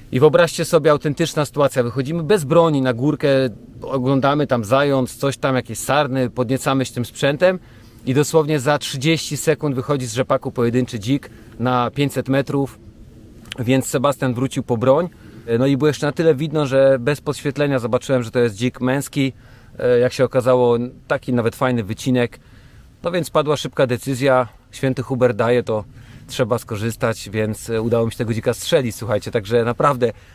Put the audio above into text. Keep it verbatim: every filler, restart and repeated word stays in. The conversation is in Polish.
I wyobraźcie sobie, autentyczna sytuacja, wychodzimy bez broni na górkę, oglądamy tam zając, coś tam, jakieś sarny, podniecamy się tym sprzętem i dosłownie za trzydzieści sekund wychodzi z rzepaku pojedynczy dzik na pięćset metrów, więc Sebastian wrócił po broń. No i było jeszcze na tyle widno, że bez podświetlenia zobaczyłem, że to jest dzik męski. Jak się okazało, taki nawet fajny wycinek. No więc padła szybka decyzja, święty Hubert daje, to trzeba skorzystać, więc udało mi się tego dzika strzelić, słuchajcie, także naprawdę